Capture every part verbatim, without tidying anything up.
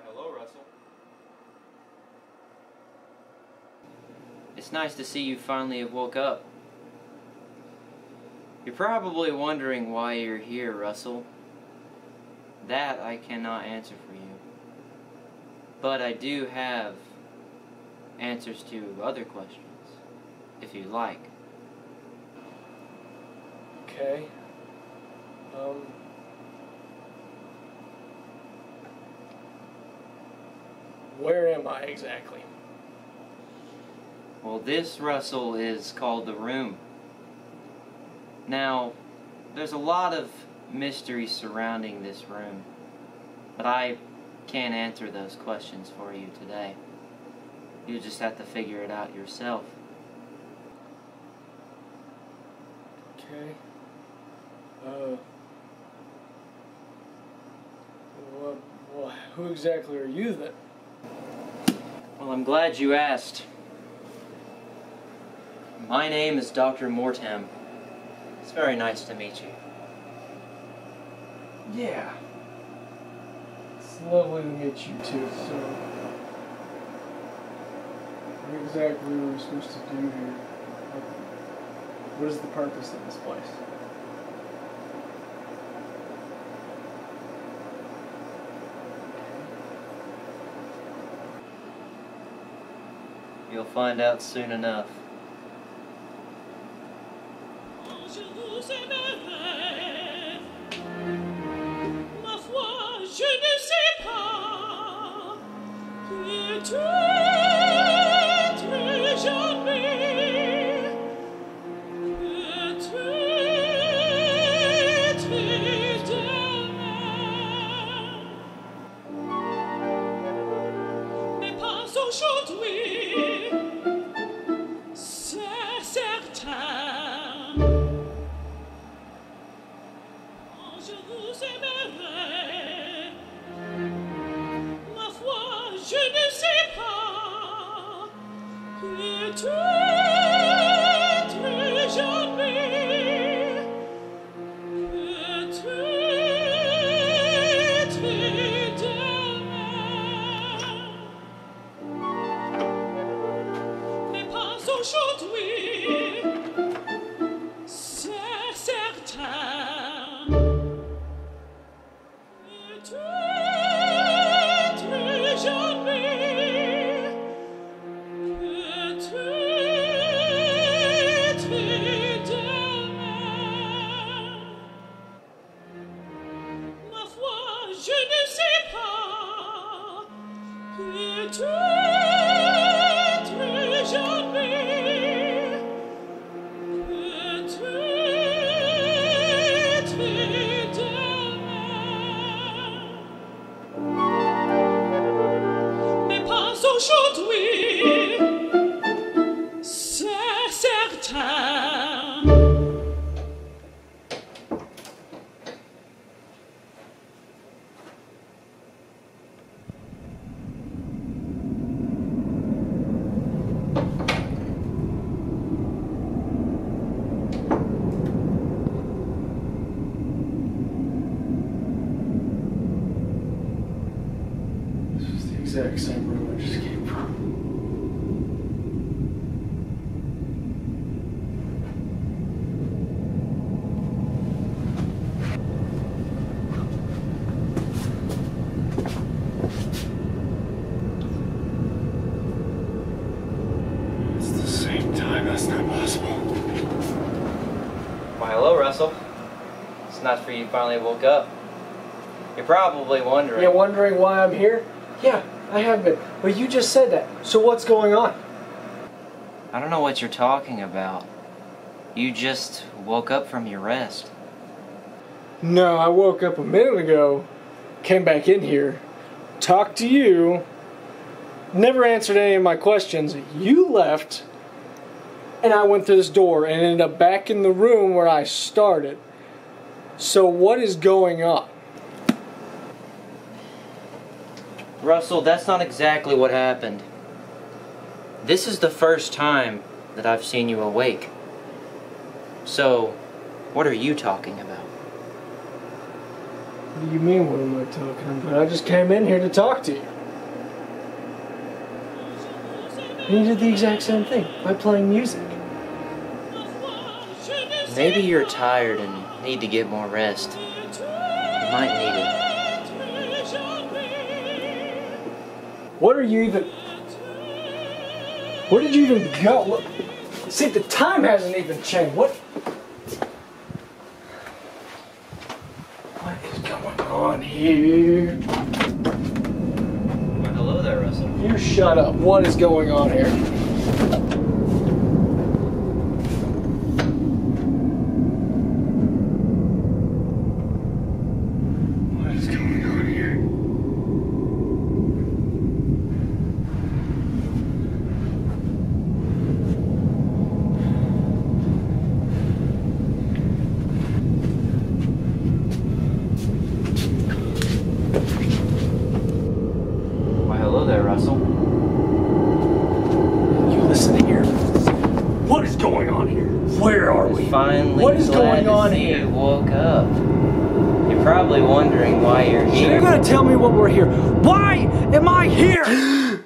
Hello, Russell. It's nice to see you finally have woke up. You're probably wondering why you're here, Russell. That I cannot answer for you. But I do have answers to other questions, if you like. Okay. Um... Where am I exactly? Well, this, Russell, is called the room. Now, there's a lot of mystery surrounding this room, but I can't answer those questions for you today. You just have to figure it out yourself. Okay. Uh... Well, well, who exactly are you then? Well, I'm glad you asked. My name is Doctor Mortem. It's very nice to meet you. Yeah. It's lovely to meet you too, so... What exactly are we supposed to do here? What is the purpose of this place? You'll find out soon enough. Exact same room I just came from. It's the same time, that's not possible. Why, hello, Russell. It's nice for you finally woke up. You're probably wondering... You're wondering why I'm here? Yeah, I have been. But you just said that. So what's going on? I don't know what you're talking about. You just woke up from your rest. No, I woke up a minute ago, came back in here, talked to you, never answered any of my questions. You left, and I went through this door and ended up back in the room where I started. So what is going on? Russell, that's not exactly what happened. This is the first time that I've seen you awake. So, what are you talking about? What do you mean, what am I talking about? I just came in here to talk to you. And you did the exact same thing by playing music. Maybe you're tired and need to get more rest. You might need it. What are you even... Where did you even go? Look, see, the time hasn't even changed. What? What is going on here? Well, hello there, Russell. You shut up. What is going on here? What is going on here? Why, hello there, Russell. You listen here. What is going on here? Where are we? Finally, What is glad going to on see here? You woke up. You're probably wondering why you're So here. you're gonna tell me what we're here. Why am I here?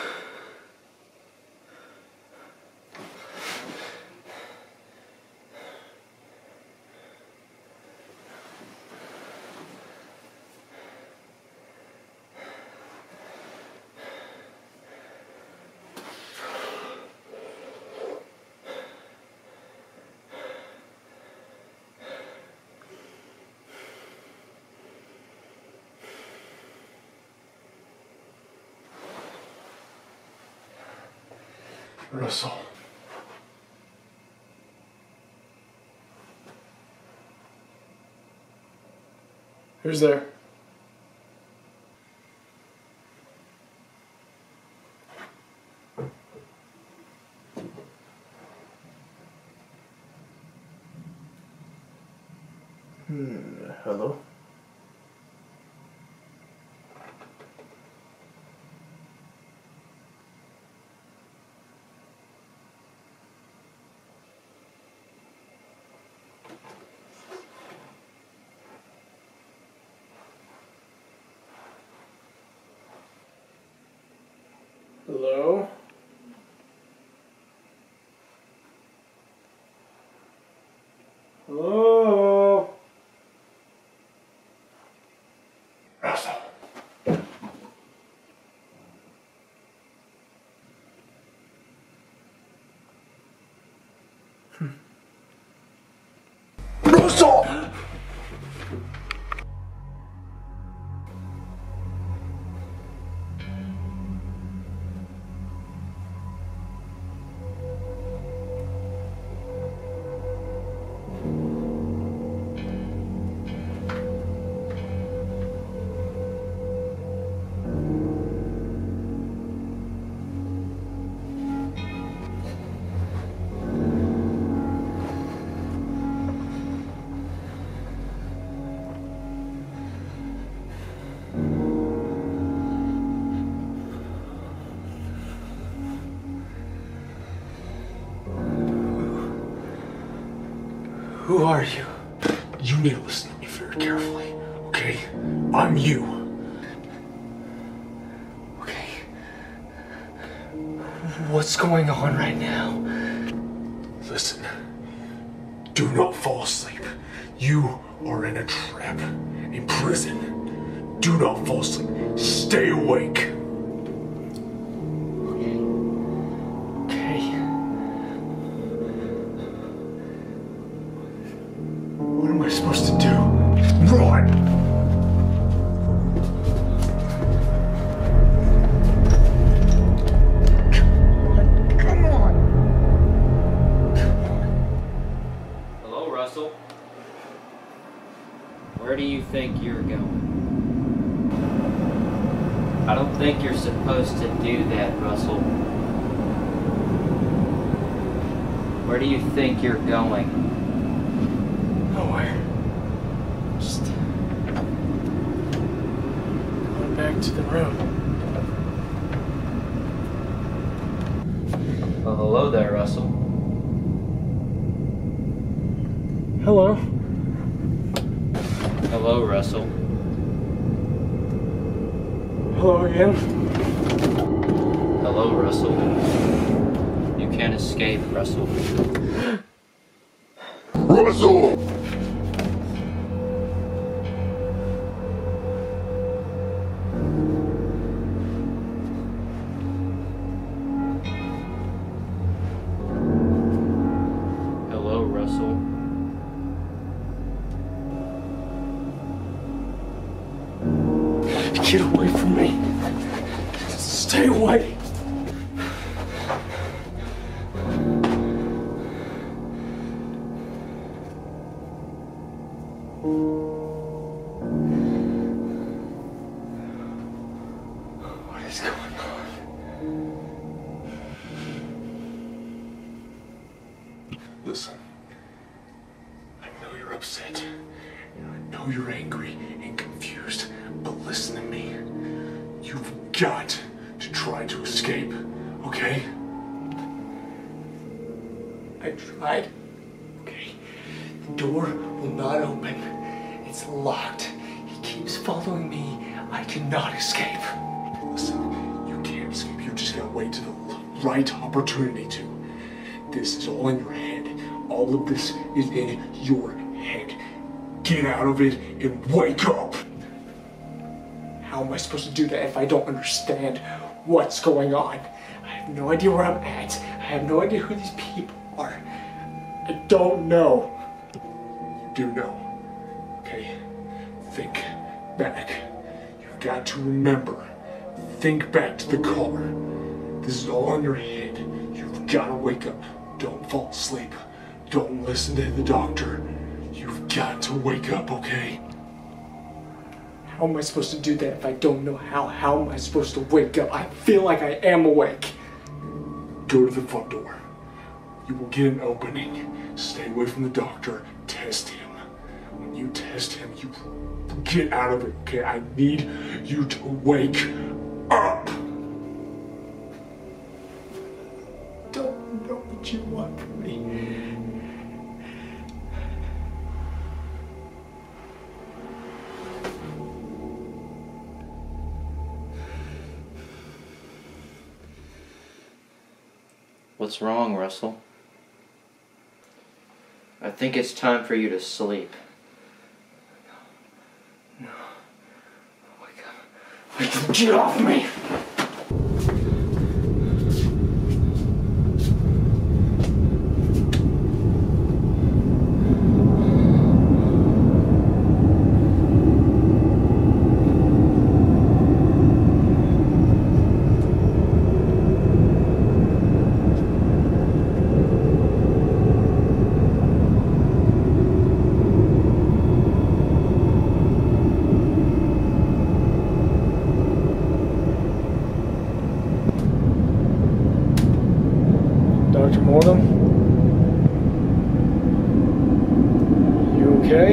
Russell. Who's there? Hmm, hello? Hello? Hello? Russell. Hmm. Russell! Who are you? You need to listen to me very carefully, okay? I'm you. Okay. What's going on right now? Listen, do not fall asleep. You are in a trap, in prison. Do not fall asleep. Stay awake. Okay. What am I supposed to do? Run! Come on. Hello, Russell. Where do you think you're going? I don't think you're supposed to do that, Russell. Where do you think you're going? Nowhere. Just going back to the room. Well, hello there, Russell. Hello. Hello, Russell. Hello again. Hello, Russell. You can't escape, Russell. Russell! Hello, Russell. Get away from me. Stay away. What is going on? Listen, I know you're upset, and I know you're angry and confused, but listen to me. You've got to try to escape, okay? I tried. Okay. The door will not open. It's locked. He keeps following me. I cannot escape. Listen, you can't escape. You just gotta wait to the right opportunity to. This is all in your head. All of this is in your head. Get out of it and wake up! How am I supposed to do that if I don't understand what's going on? I have no idea where I'm at. I have no idea who these people are. I don't know. You do know, okay? Think back. You've got to remember. Think back to the car. This is all in your head. You've got to wake up. Don't fall asleep. Don't listen to the doctor. You've got to wake up, okay? How am I supposed to do that if I don't know how? How am I supposed to wake up? I feel like I am awake. Go to the front door. You will get an opening. Stay away from the doctor. Test him. When you test him, you get out of it, okay? I need you to wake up. Don't know what you want from me. What's wrong, Russell? I think it's time for you to sleep. No. Wake up. Wake up. Get off me! Doctor Mortem? You okay?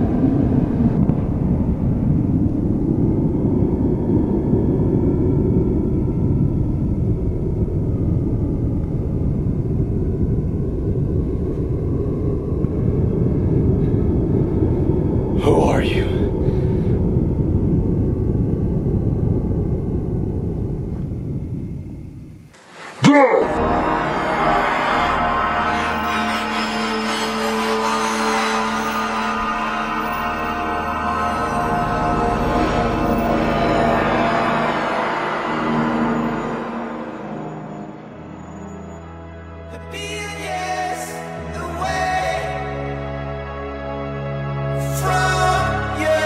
Who are you? From your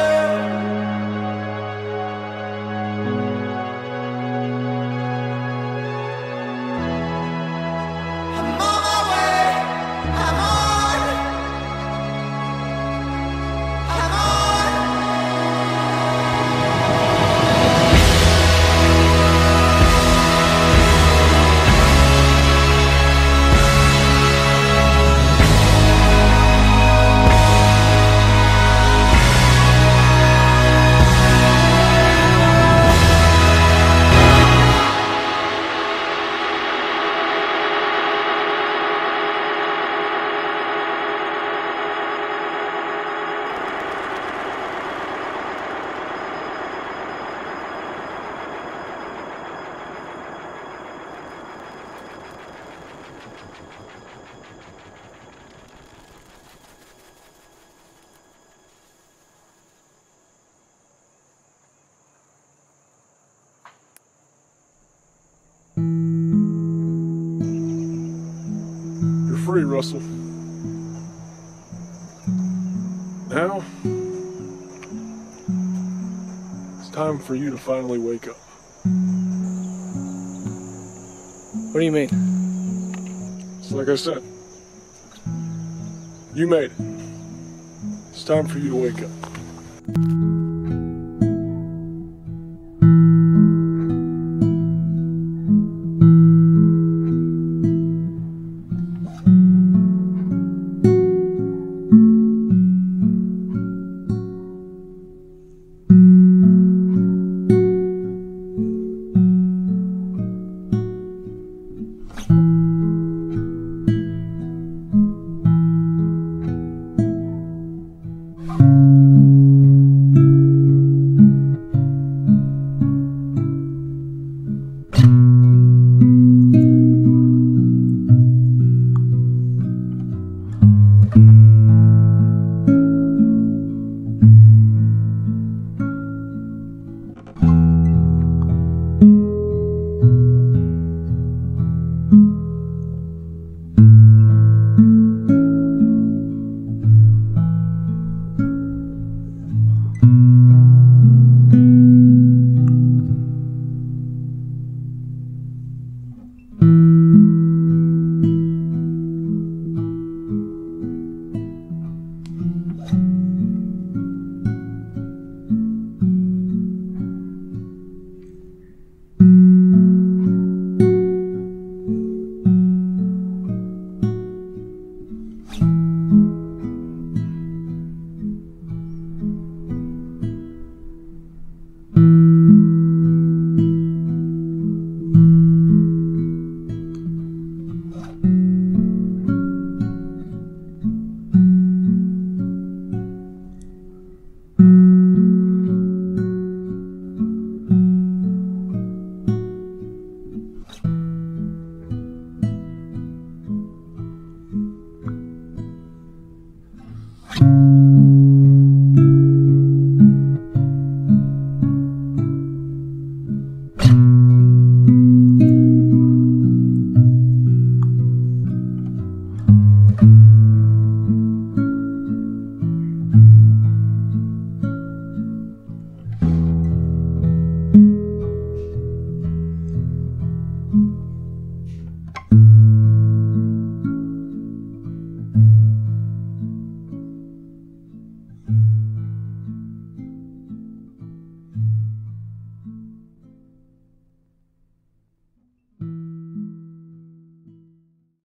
free, Russell. Now, it's time for you to finally wake up. What do you mean? It's like I said. You made it. It's time for you to wake up.